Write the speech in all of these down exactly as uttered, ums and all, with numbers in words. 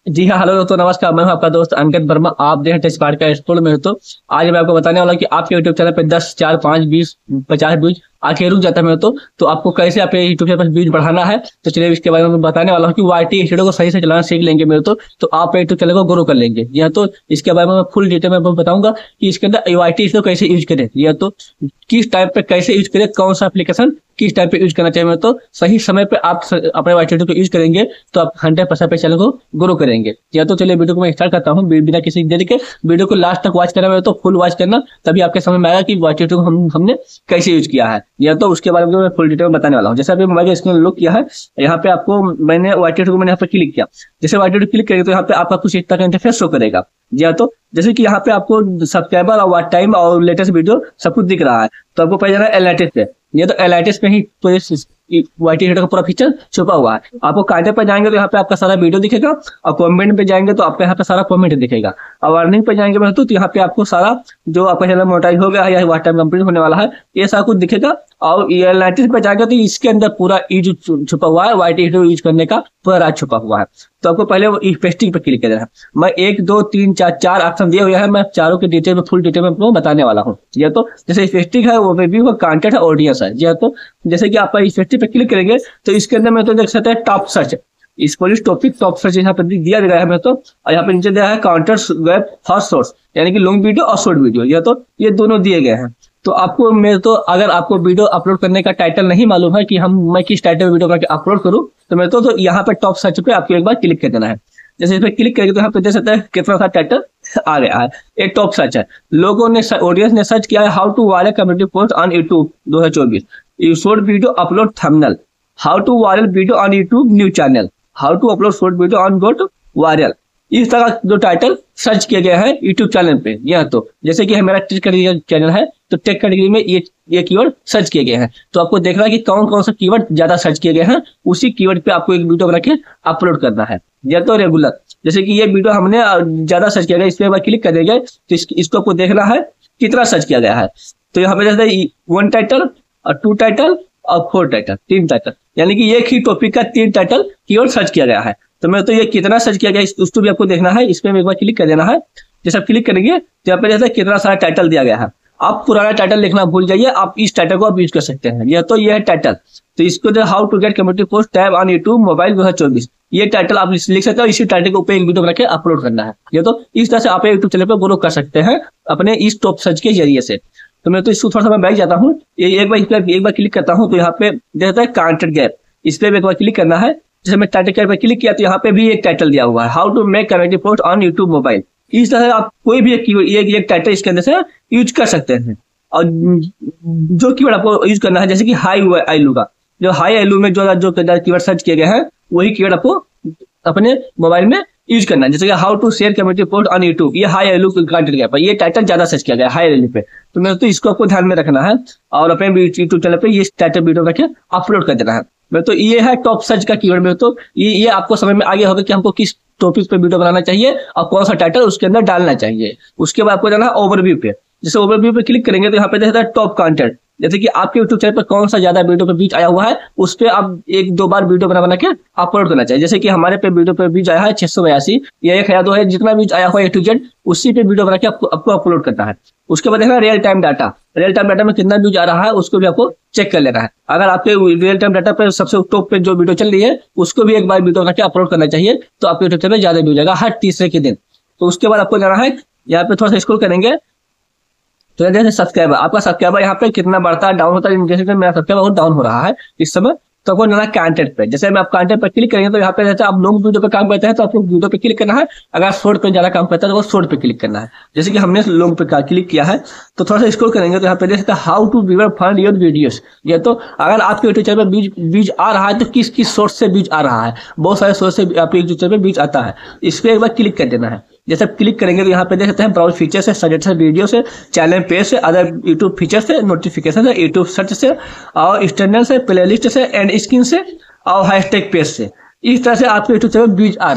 जी हाँ, हेलो दोस्तों, नमस्कार। मैं हूं आपका दोस्त अंकित वर्मा। आप देख टेस्ट पार्ट का स्कूल में हो। तो आज मैं आपको बताने वाला हूं कि आपके यूट्यूब चैनल पे दस, चार, पाँच, बीस, पचास व्यूज आके रुक जाता है मेरे तो तो आपको कैसे आपके यूट्यूब चैनल पर व्यूज बढ़ाना है। तो चलिए इसके बारे में बताने वाला हूँ कि वाईटी स्टूडियो को सही से चलाना सीख लेंगे मेरे तो तो आप यूट्यूब चैनल को ग्रो कर लेंगे। जी हाँ, तो इसके बारे में मैं फुल डिटेल में बताऊंगा कि इसके अंदर वाईटी स्टूडियो कैसे यूज करें, या तो किस टाइप पे कैसे यूज करें, कौन सा एप्लीकेशन किस टाइप पे यूज करना चाहिए। मैं तो सही समय पे आप स- अपने वाईटी को यूज करेंगे तो आप हंड्रेड परसेंट पे चैनल को ग्रो करेंगे। या तो चलिए वीडियो को मैं स्टार्ट करता हूँ बि- बिना किसी देरी के। वीडियो को लास्ट तक वॉच करना है तो फुल वॉच करना, तभी आपके समझ में आएगा कि वाईटी को हम हमने कैसे यूज किया है। या तो उसके बारे में मैं फुल डिटेल में बताने वाला हूँ। जैसे अभी मोबाइल स्क्रीन लॉक किया है, यहाँ पे आपको मैंने वाईटी को मैंने यहाँ पे क्लिक किया। जैसे वाईटी क्लिक करेंगे तो यहाँ पे आपका कुछ इस तरह का इंटरफेस शो करेगा। जी हाँ, तो जैसे कि यहाँ पे आपको सब्सक्राइबर और वॉच टाइम और लेटेस्ट वीडियो सब कुछ दिख रहा है। तो आपको पहले जाना है एनालिटिक्स पे। ये तो एनालिटिक्स पे ही तो वाईटी का पूरा फीचर छुपा हुआ है। आपको कांटेंट पे जाएंगे तो यहाँ पे आपका सारा वीडियो दिखेगा, और कमेंट पे जाएंगे तो आपको यहाँ पे सारा कमेंट दिखेगा, और अर्निंग पे जाएंगे मैं तो यहाँ पे आपको सारा जो आपका चैनल मोनेटाइज हो गया है या वॉच टाइम कंप्लीट होने वाला है ये सारा कुछ दिखेगा। और ये एनालिटिक्स पे जाएंगे तो इसके अंदर पूरा यूज छुपा हुआ है, वाईटी यूज करने का पूरा राज छुपा हुआ है। तो आपको पहले वो पेस्टिंग पे क्लिक करना है। मैं एक दो तीन चार चार ऑप्शन दिए हुए हैं, मैं चारों के डिटेल में फुल डिटेल में आपको बताने वाला हूँ। ये तो जैसे पेस्टिंग है, वो रिव्यू है, कंटेंट है, ऑडियंस है। जी तो जैसे कि आप पेस्टिंग पे क्लिक करेंगे तो इसके अंदर मैं तो देख सकते हैं टॉप सर्च, इस पर टॉपिक टॉप सर्च यहाँ पे दिया गया है मैं तो। और यहाँ पे नीचे दिया है काउंटर वेब फर्स्ट सोर्स, यानी कि लॉन्ग वीडियो और शॉर्ट वीडियो। ये तो ये दोनों दिए गए हैं। तो आपको मैं तो अगर आपको वीडियो अपलोड करने का टाइटल नहीं मालूम है कि हम मैं किस टाइटल में वीडियो करके अपलोड करूं, तो मैं तो, तो यहाँ पे टॉप सर्च पे आपको एक बार क्लिक कर देना है। जैसे इस पर क्लिक करेंगे तो यहाँ पे देख सकते हैं कितना सा टाइटल आ गया है। एक टॉप सर्च है, लोगों ने ऑडियंस ने सर्च किया है how to viral community post on YouTube दो हजार चौबीस, short video upload thumbnail, how to viral video on YouTube new channel, how to upload short video on got viral. इस तरह का जो टाइटल सर्च किया गया है यूट्यूब चैनल पे। यह तो जैसे कि हमारा टेक कैटेगरी चैनल है तो टेक कैटेगरी में ये ये कीवर्ड सर्च किए गए हैं। तो आपको देखना है कि कौन कौन सा कीवर्ड ज्यादा सर्च किए गए हैं, उसी कीवर्ड पे आपको एक वीडियो बना के अपलोड करना है। या तो रेगुलर, जैसे कि ये वीडियो हमने ज्यादा सर्च किया गया, इस पर एक बार क्लिक कर देंगे तो इस, इसको आपको देखना है कितना सर्च किया गया है। तो यहाँ पे जैसे वन टाइटल और टू टाइटल और फोर टाइटल, तीन टाइटल, यानी कि एक ही टॉपिक का तीन टाइटल कीवर्ड सर्च किया गया है। तो मैं तो ये कितना सर्च किया गया उसको भी आपको देखना है। इस पे एक बार क्लिक कर देना है। जैसे आप क्लिक करेंगे तो यहाँ पे जैसे कितना सारा टाइटल दिया गया है। आप पुराना टाइटल लिखना भूल जाइए, आप इस टाइटल को आप यूज कर सकते हैं। यह तो ये है टाइटल। तो इसको जो how to get community post tab on YouTube mobile दो हजार चौबीस, ये टाइटल आप लिख सकते हो। इसी टाइटल के ऊपर एक वीडियो बना के अपलोड करना है। ये तो इस तरह से आप यूट्यूब चैनल पर ग्रो कर सकते हैं अपने इस टॉप सर्च के जरिए से। तो मैं तो इसको थोड़ा सा मैं बैठ जाता हूँ, ये एक बार एक बार क्लिक करता हूँ तो यहाँ पे देखता है कंटेंट गैप, इस पे एक बार क्लिक करना है। जैसे मैं टाइटल पे क्लिक किया तो यहाँ पे भी एक टाइटल दिया हुआ है how to make community post on YouTube mobile. इस तरह आप कोई भी एक एक, एक टाइटल इसके अंदर से यूज कर सकते हैं। और जो कीवर्ड आपको यूज करना है, जैसे कि हाई आईलू का, जो हाई आईलू में जो जो कीवर्ड सर्च किए गए हैं वही कीवर्ड आपको अपने मोबाइल में यूज करना है। जैसे कि how to share community post on YouTube, ये हाई वैल्यू कंटेंट गैप है, ये टाइटल ज्यादा सर्च किया गया हाई वैल्यू पे। तो मैं तो इसको आपको ध्यान में रखना है और अपने यूट्यूब चैनल पे ये टाइटल वीडियो रखे अपलोड कर देना है। मैं तो ये है टॉप सर्च का कीवर्ड में। तो ये ये आपको समझ में आ गया होगा कि हमको किस टॉपिक पे वीडियो बनाना चाहिए और कौन सा टाइटल उसके अंदर डालना चाहिए। उसके बाद आपको जाना है ओवरव्यू पे। जैसे ओवरव्यू पे क्लिक करेंगे तो यहाँ पे देखता है टॉप कंटेंट, जैसे कि आपके यूट्यूब चैनल पर कौन सा ज्यादा वीडियो पे बीच आया हुआ है उस पर आप एक दो बार वीडियो बना बना के अपलोड करना चाहिए। जैसे कि हमारे पे वीडियो पे बीच आया है छह सौ बयासी, ये एक हजार दो है, जितना बीच आया हुआ है ए टू जेड उसी पे वीडियो बना के आपको आपको अपलोड करना है। उसके बाद देखना real time data, real time data में कितना व्यूज आ रहा है उसको भी आपको चेक कर लेना है। अगर आपके रियल टाइम डाटा पे सबसे टॉप पे जो वीडियो चल रही है उसको भी एक बार वीडियो बना के अपलोड करना चाहिए, तो आपके यूट्यूब चैनल में ज्यादा व्यूज आएगा हर तीसरे के दिन। तो उसके बाद आपको जाना है, यहाँ पे थोड़ा सा स्क्रॉल करेंगे तो जैसे सब्सक्राइबर, आपका सब्सक्राइबर यहाँ पे कितना बढ़ता है डाउन होता है, जैसे कि मेरा सब्सक्राइबर बहुत डाउन हो रहा है इस समय। तो आपको जाना कंटेंट पे। जैसे मैं आप कंटेंट पर क्लिक करेंगे तो यहाँ पे जैसे आप लॉन्ग वीडियो पे काम करते हैं तो आपको वीडियो पे क्लिक करना है। अगर शॉर्ट पे ज्यादा काम करता है तो वो शॉर्ट पे क्लिक करना है। जैसे कि हमने लॉन्ग पे क्लिक किया है तो थोड़ा सा स्क्रॉल करेंगे तो यहाँ पे देख सकते हैं how to viewer find your videos. ये तो अगर आपके यूट्यूब चैनल पर बीज बीज आ रहा है तो किस किस सोर्स से बीज आ रहा है, बहुत सारे सोर्स से आपके यूट्यूब चैनल पर बीज आता है। इस पर एक बार क्लिक कर देना है। जैसे क्लिक करेंगे तो यहाँ पे देख सकते हैं ब्राउज फीचर से, सजेशन वीडियो से, चैनल पेज से, अदर यूट्यूब फीचर से, नोटिफिकेशन से, यूट्यूब सर्च से और एक्सटर्नल से, प्लेलिस्ट से, एंड स्क्रीन से और हैशटैग पेज से। इस तरह से आपके यूट्यूब चैनल व्यूज आ रहा है।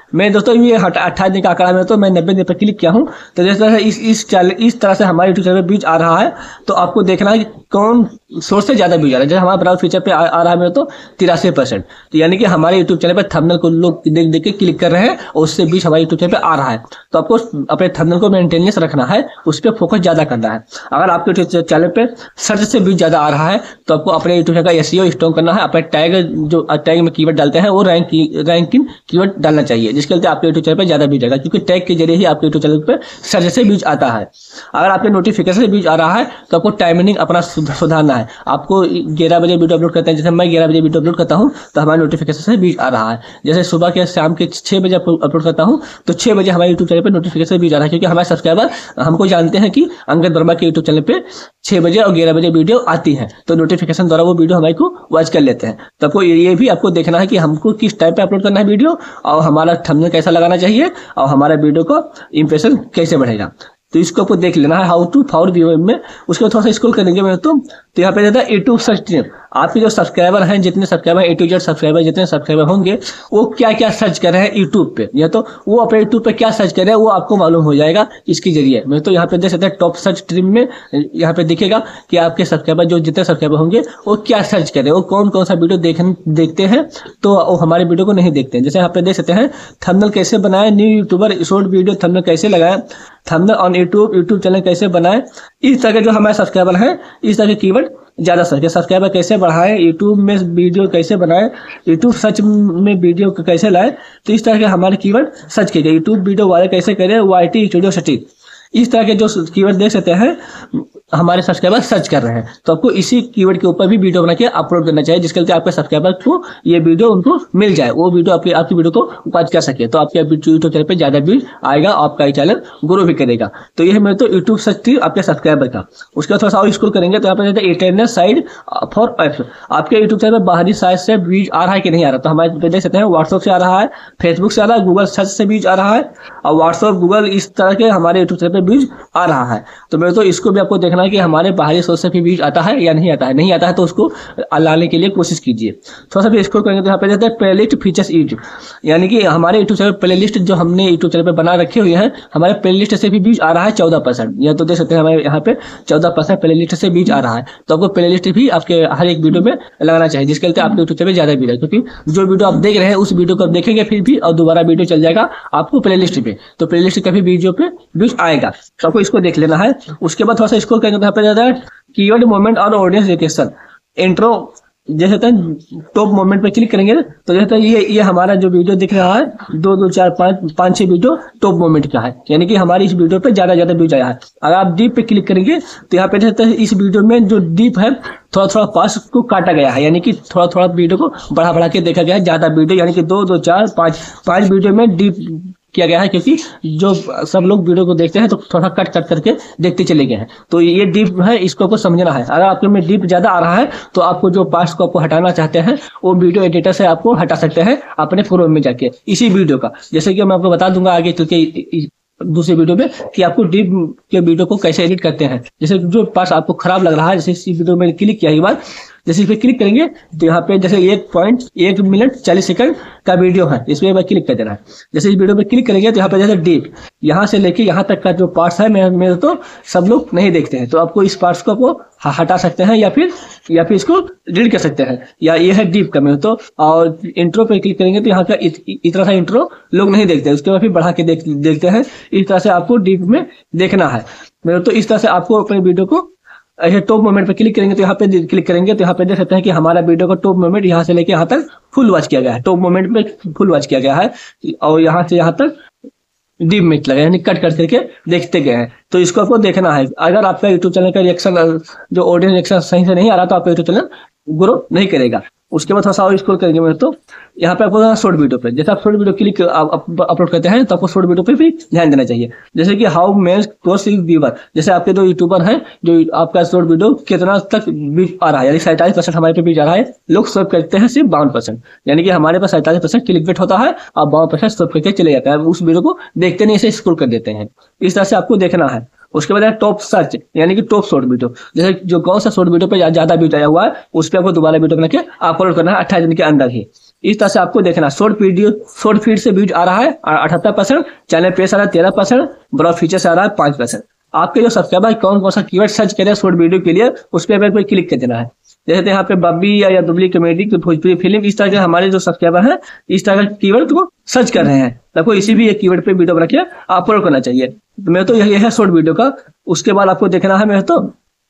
मैं दोस्तों ये अट्ठाईस दिन का आंकड़ा में तो मैं नब्बे दिन पर क्लिक किया हूँ। तो जिस तरह से इस इस चैनल इस तरह से हमारे यूट्यूब चैनल पर व्यूज आ रहा है, तो आपको देखना है कि कौन सोर्स से ज़्यादा व्यूज आ रहा है। जैसे हमारा ब्राउज फीचर पे आ, आ रहा है मेरे तो तिरासी परसेंट, तो यानी कि हमारे यूट्यूब चैनल पर थंबनेल को लोग देख देख के क्लिक कर रहे हैं और उससे बीच हमारे यूट्यूब चैनल पे आ रहा है। तो आपको अपने थंबनेल को मेंटेनेंस रखना है, उस पर फोकस ज़्यादा करना है। अगर आपके यूट्यूब चैनल पे सर्च से व्यूज ज़्यादा आ रहा है तो आपको अपने यूट्यूब चैनल का एसईओ स्ट्रॉन्ग करना है। अपने टैग जो टैग में कीवर्ड डालते हैं वो रैंक रैंकिंग कीवर्ड डालना चाहिए, जिसके चलते आपके यूट्यूब चैनल पर ज़्यादा व्यूज आएगा, क्योंकि टैग के जरिए ही आपके यूट्यूब चैनल पर सर्च से व्यूज आता है। अगर आपके नोटिफिकेशन से व्यूज आ रहा है तो आपको टाइमिंग अपना सुधारना है। आपको ग्यारह बजे वीडियो अपलोड करते हैं, जैसे मैं ग्यारह बजे वीडियो अपलोड करता हूँ तो हमारे नोटिफिकेशन से व्यूज आ रहा है। जैसे सुबह के शाम के छः बजे अपलोड करता हूँ तो छः बजे हमारे यूट्यूब चैनल पर नोटिफिकेशन व्यूज आ रहा है, क्योंकि हमारे सब्सक्राइबर हमको जानते हैं कि अंगद वर्मा के यूट्यूब चैनल पे छः बजे और ग्यारह बजे वीडियो आती है, तो नोटिफिकेशन द्वारा वो वीडियो हमारे को वॉच कर लेते हैं। तो आपको ये भी आपको देखना है कि हमको किस टाइम पे अपलोड करना है वीडियो, और हमारा थंबनेल कैसा लगाना चाहिए, और हमारा वीडियो को इंप्रेशन कैसे बढ़ेगा। तो इसको आपको देख लेना है हाउ टू फाउंड व्यू में। उसके बाद थोड़ा सा स्क्रॉल करेंगे मैं तो तो यहाँ पे रहता है यूट्यूब सर्च ट्री। आपके जो सब्सक्राइबर हैं, जितने subscriber A to Z subscriber जितने सब्सक्राइबर होंगे, वो क्या क्या सर्च कर रहे हैं यूट्यूब पे, या तो वो अपने यूट्यूब पे क्या सर्च कर रहे हैं वो आपको मालूम हो जाएगा इसके जरिए। मैं तो यहाँ पे देख सकते हैं टॉप सर्च ट्रीम में यहाँ पे दिखेगा कि आपके सब्सक्राइबर जो जितने सब्सक्राइबर होंगे वो क्या सर्च कर रहे हैं, वो कौन कौन सा वीडियो देख देखते हैं, तो वो हमारे वीडियो को नहीं देखते हैं। जैसे यहाँ पे देख सकते हैं थंबनेल कैसे बनाए, new YouTuber short video thumbnail कैसे लगाए, thumbnail on YouTube YouTube channel कैसे बनाए। इस तरह के जो हमारे सब्सक्राइबर हैं इस तरह के कीवर्ड ज़्यादा सर्च है। सब्सक्राइबर कैसे बढ़ाएं, यूट्यूब में वीडियो कैसे बनाएं, यूट्यूब सर्च में वीडियो कैसे लाएं, तो इस तरह के हमारे कीवर्ड सर्च किए गए। यूट्यूब वीडियो वायरल कैसे करें, वाई टी स्टूडियो सटीक, इस तरह के जो कीवर्ड देख सकते हैं हमारे सब्सक्राइबर सर्च कर रहे हैं। तो आपको इसी कीवर्ड के ऊपर भी वीडियो बना के अपलोड करना चाहिए, जिसके लिए आपके सब्सक्राइबर को ये वीडियो उनको मिल जाए, वो वीडियो आपकी आपकी वीडियो को वॉच कर सके, तो आपके यूट्यूब चैनल पे ज़्यादा व्यूज आएगा, आपका चैनल ग्रो भी करेगा। तो ये है मेरे तो यूट्यूब सर्च ट्री आपके सब्सक्राइबर का। उसके बाद थोड़ा सा और स्क्रॉल करेंगे तो यहाँ पे इंटरनल साइड फॉर ऐप्स। आपके यूट्यूब चैनल पर बाहरी साइट से व्यूज आ रहा है कि नहीं आ रहा, तो हमारे देख सकते हैं व्हाट्सएप से आ रहा है, फेसबुक से आ रहा है, गूगल सर्च से व्यूज आ रहा है, और व्हाट्सएप गूगल इस तरह के हमारे यूट्यूब चैनल पर व्यूज आ रहा है। तो मेरे तो इसको भी आपको देखना है कि हमारे बाहरी सोर्स से भी व्यूज आता है या नहीं आता है। नहीं आता है तो उसको लाने के लिए कोशिश कीजिए। थोड़ा सा भी स्क्रॉल करेंगे तो यहाँ पे जाता है प्लेलिस्ट फीचर्स यूट्यूब, यानी कि हमारे यूट्यूब चैनल प्लेलिस्ट जो हमने यूट्यूब चैनल पे बना रखे हुए हैं, हमारे प्लेलिस्ट से भी व्यूज आ रहा है चौदह परसेंट। या तो देख सकते हैं हमारे यहाँ पे चौदह परसेंट प्लेलिस्ट से व्यूज आ रहा है। तो आपको प्लेलिस्ट भी आपके हर एक वीडियो में लगाना चाहिए, जिसके लिए आपके यूट्यूब चैनल ज्यादा व्यूज है, क्योंकि जो वीडियो आप देख रहे हैं उस वीडियो को आप देखेंगे फिर भी और दोबारा वीडियो चल जाएगा आपको प्लेलिस्ट पे, तो प्लेलिस्ट का भी वीडियो पे व्यूज आएगा। तो आपको इसको देख लेना है। उसके बाद थोड़ा सा स्क्रॉल करेंगे तो यहाँ पे जाता है कीवर्ड मोमेंट और ऑडियंस रिएक्शन इंट्रो। जैसे टॉप मोमेंट पे क्लिक करेंगे तो जैसे ये ये हमारा जो वीडियो दिख रहा है दो दो चार पाँच पाँच छः वीडियो टॉप मोमेंट का है, यानी कि हमारी इस वीडियो पे ज़्यादा ज़्यादा व्यूज आया है। अगर आप डीप पे क्लिक करेंगे तो यहाँ पे जैसे इस वीडियो में जो डीप है थोड़ा थोड़ा पास को काटा गया है, यानी कि थोड़ा थोड़ा वीडियो को बढ़ा बढ़ा के देखा गया है। ज़्यादा वीडियो यानी कि दो दो चार पाँच पाँच वीडियो में डीप किया गया है, क्योंकि जो सब लोग वीडियो को देखते हैं तो थोड़ा कट कट करके देखते चले गए हैं। तो ये डीप है, इसको आपको समझना है। अगर आपके में डीप ज्यादा आ रहा है तो आपको जो पार्ट्स को आपको हटाना चाहते हैं वो वीडियो एडिटर से आपको हटा सकते हैं अपने क्रोम में जाके इसी वीडियो का। जैसे कि मैं आपको बता दूंगा आगे चल के दूसरे वीडियो में कि आपको डीप के वीडियो को कैसे एडिट करते हैं। जैसे जो पार्ट आपको खराब लग रहा है, जैसे इस वीडियो में क्लिक किया एक बार, जैसे इस पे क्लिक करेंगे तो यहाँ पे जैसे एक पॉइंट एक मिनट चालीस सेकंड का वीडियो है, इसमें एक बार क्लिक कर देना है। जैसे इस वीडियो पे क्लिक करेंगे तो यहाँ पे जैसे डीप यहाँ से लेके यहाँ तक का जो पार्ट्स है मेरे मेरे तो सब लोग नहीं देखते हैं, तो आपको इस पार्ट्स को आपको हटा सकते हैं या फिर या फिर इसको डिलीट कर सकते हैं। या ये है डीप का मेरे तो। और इंट्रो पे क्लिक करेंगे तो यहाँ का इत, इतना सा इंट्रो लोग नहीं देखते, उसके बाद फिर बढ़ा के देख देखते हैं। इस तरह से आपको डीप में देखना है मेरे तो। इस तरह से आपको अपने वीडियो को ऐसे टॉप मोमेंट पे क्लिक करेंगे तो यहाँ पे क्लिक करेंगे तो यहाँ पे देख सकते हैं कि हमारा वीडियो का टॉप मोमेंट यहाँ से लेके यहाँ तक फुल वॉच किया गया है। टॉप मोमेंट में फुल वॉच किया गया है और यहाँ से यहाँ तक डीप में लगा, यानी कट कट करके देखते गए हैं। तो इसको आपको देखना है। अगर आपका यूट्यूब चैनल का रिएक्शन जो ऑडियंस रिएक्शन सही से नहीं आ रहा तो आपका यूट्यूब चैनल ग्रो नहीं करेगा। उसके बाद थोड़ा सा और स्क्रॉल करेंगे मेरे तो यहाँ पे आपको शॉर्ट वीडियो पे, जैसे आप शॉर्ट वीडियो क्लिक अपलोड करते हैं तो आपको शॉर्ट वीडियो पे भी ध्यान देना चाहिए। जैसे कि हाउ मेन कोर्स व्यूवर, जैसे आपके जो यूट्यूबर हैं जो आपका शॉर्ट वीडियो कितना तक व्यूज आ रहा है, यानी सैंतालीस परसेंट हमारे पे व्यूज आ रहा है। लोग सर्व करते हैं सिर्फ बावन परसेंट, यानी कि हमारे पास सैंतालीस परसेंट क्लिक बेट होता है और बावन परसेंट सर्व करके चले जाता है, उस वीडियो को देखते नहीं, इसे स्क्रॉल कर देते हैं। इस तरह से आपको देखना है। उसके बाद टॉप सर्च यानी कि टॉप शॉर्ट वीडियो, जैसे जो कौन सा शॉर्ट वीडियो पे ज्यादा व्यूज आया हुआ है उस पर आपको दोबारा वीडियो बना के अपलोड करना है अट्ठाईस दिन के अंदर ही। इस तरह से आपको देखना, शॉर्ट वीडियो शॉर्ट फीड से व्यूज आ रहा है अठहत्तर परसेंट, चैनल पे आ रहा है तेरह परसेंट, ब्राउज फीचर से आ रहा है पांच परसेंट। आपके जो सब्सक्राइबर कौन कौन सा कीवर्ड सर्च करें शॉर्ट वीडियो के लिए, उस पर पे क्लिक कर देना है। जैसे यहाँ पे बब्बी या, या दुबली कॉमेडी, भोजपुरी फिल्म, इस तरह के हमारे जो सब्सक्राइबर हैं इस तरह का कीवर्ड को सर्च कर रहे हैं, आपको इसी भी एक कीवर्ड पे वीडियो बना के अपलोड करना चाहिए। तो मेरे तो यही है शॉर्ट वीडियो का। उसके बाद आपको देखना है मेरे तो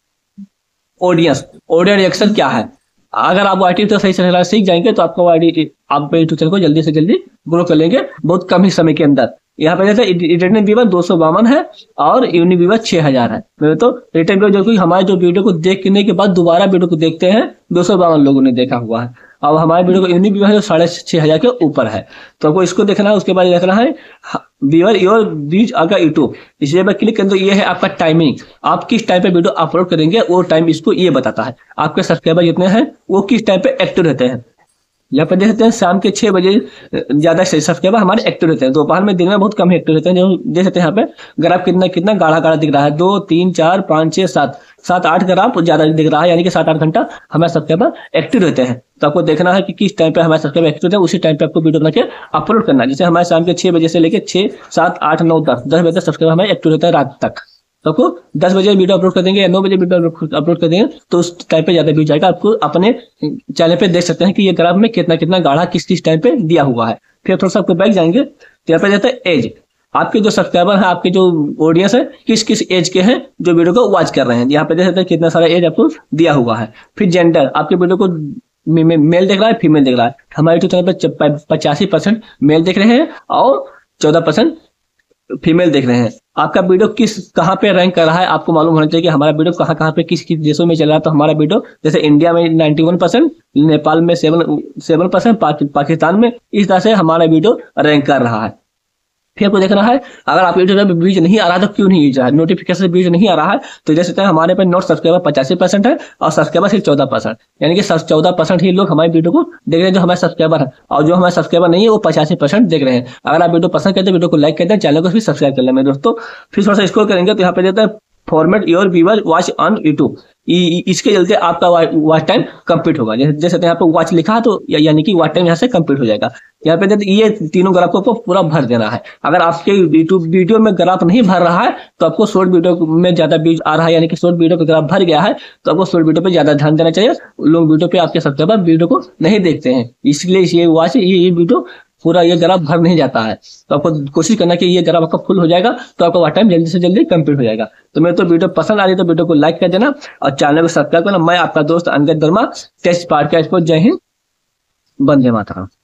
ऑडियंस ऑडियो रिएक्शन क्या है। अगर आप आई टी तो सही से सीख जाएंगे तो आपको आई आप यूट्यूब चैनल को जल्दी से जल्दी ग्रो कर लेंगे बहुत कम ही समय के अंदर। यहाँ पे जैसे रिटर्न व्यूवर दो सौ बावन है और यूनिक व्यूवर छह हजार है। मेरे तो रिटर्न व्यूवर जो कि हमारे जो वीडियो को देखने के बाद दोबारा वीडियो को देखते हैं दो सौ बावन लोगों ने देखा हुआ है, और हमारे वीडियो को यूनिक व्यूवर जो साढ़े छह हजार के ऊपर है। तो आपको इसको देखना है। उसके बाद देखना है व्यूअर योर व्यूज अगर यूट्यूब, इसी पर क्लिक करें तो ये है आपका टाइमिंग, आप किस टाइम पे वीडियो अपलोड करेंगे वो टाइम इसको ये बताता है। आपके सब्सक्राइबर जितने हैं वो किस टाइम पे एक्टिव रहते हैं। यहाँ पे देख सकते हैं शाम के छह बजे ज्यादा सब्सक्राइबर हमारे एक्टिव रहते हैं, दोपहर में दिन में बहुत कम एक्टिव रहते हैं। जो देख सकते हैं यहाँ पे ग्राफ कितना कितना गाढ़ा गाढ़ा दिख रहा है, दो तीन चार पाँच छह सात सात आठ ग्राफ ज्यादा दिख रहा है, यानी कि सात आठ घंटा हमारे सब्सक्राइबर एक्टिव रहते हैं। तो आपको देखना है कि किस टाइम पे हमारे सब्सक्राइबर एक्टिव रहते हैं, उसी टाइम पे आपको वीडियो बना के अपलोड करना है। जैसे हमारे शाम के छह बजे से लेकर छह सात आठ नौ दस दस बजे तक सब्सक्राइबर हमारे एक्टिव रहता है रात तक। तो आपको दस बजे वीडियो अपलोड कर देंगे या नौ बजे वीडियो अपलोड कर देंगे तो उस टाइम पे ज्यादा व्यूज आएगा। आपको अपने चैनल पे देख सकते हैं कि ये ग्राफ में कितना कितना गाढ़ा किस किस टाइम पे दिया हुआ है। फिर थोड़ा सा आपको बैक जाएंगे तो यहाँ पे जाता है एज, आपके जो सब्सक्राइबर है, आपके जो ऑडियंस है किस किस एज के हैं जो वीडियो को वॉच कर रहे हैं। यहाँ पे देख सकते हैं कितना सारा एज आपको दिया हुआ है। फिर जेंडर, आपके वीडियो को मेल देख रहा है फीमेल देख रहा है। हमारे यूट्यूब चैनल पर पचासी परसेंट मेल देख रहे हैं और चौदह परसेंट फीमेल देख रहे हैं। आपका वीडियो किस कहाँ पे रैंक कर रहा है आपको मालूम होना चाहिए कि हमारा वीडियो कहाँ कहाँ पे किस किस देशों में चल रहा है। तो हमारा वीडियो जैसे इंडिया में इक्यानवे परसेंट, नेपाल में सेवन सेवन परसेंट, पाकिस्तान में, इस तरह से हमारा वीडियो रैंक कर रहा है। फिर आपको देखना है अगर आप यूट्यूब पे व्यूज नहीं आ रहा तो क्यों नहीं आ रहा है, नोटिफिकेशन व्यूज नहीं आ रहा है तो देख सकते हैं हमारे पे नोट सब्सक्राइबर पचासी परसेंट है और सब्सक्राइबर सिर्फ चौदह परसेंट, यानी कि चौदह परसेंट ही लोग हमारे वीडियो को देख रहे हैं जो हमारे सब्सक्राइबर है, और जो हमारे सब्सक्राइबर नहीं है वो पचासी परसेंट देख रहे हैं। अगर आप वीडियो पसंद करते हैं वीडियो को लाइक करते हैं, चैनल को भी सब्सक्राइब कर लें मेरे दोस्तों। फिर थोड़ा सा स्क्रॉल करेंगे तो यहाँ पे देता है format your viewer watch on YouTube, इसके चलते आपका वॉच टाइम कंप्लीट होगा। जैसे यहाँ पे वॉच लिखा है तो या, यानी कि वॉच टाइम यहाँ से कंप्लीट हो जाएगा। यहाँ पे ये तीनों ग्राफ को पूरा भर देना है। अगर आपके यूट्यूब वीडियो में ग्राफ नहीं भर रहा है तो आपको शॉर्ट वीडियो में ज्यादा व्यूज आ रहा है, यानी कि शॉर्ट वीडियो का ग्राफ भर गया है तो आपको शॉर्ट वीडियो पे ज्यादा ध्यान देना चाहिए। लोग वीडियो पे आपके सब्सक्राइबर वीडियो को नहीं देखते हैं, इसलिए ये वॉच ये, ये वीडियो पूरा ये ग्राफ भर नहीं जाता है। तो आपको कोशिश करना कि ये ग्राफ आपका फुल हो जाएगा तो आपका वह टाइम जल्दी से जल्दी कंप्लीट हो जाएगा। तो मेरे तो वीडियो पसंद आ रही है तो वीडियो को लाइक कर देना और चैनल को सब्सक्राइब करना। मैं आपका दोस्त अंगद वर्मा, टेस्ट पॉडकास्ट को जय हिंद, वंदे मातरम।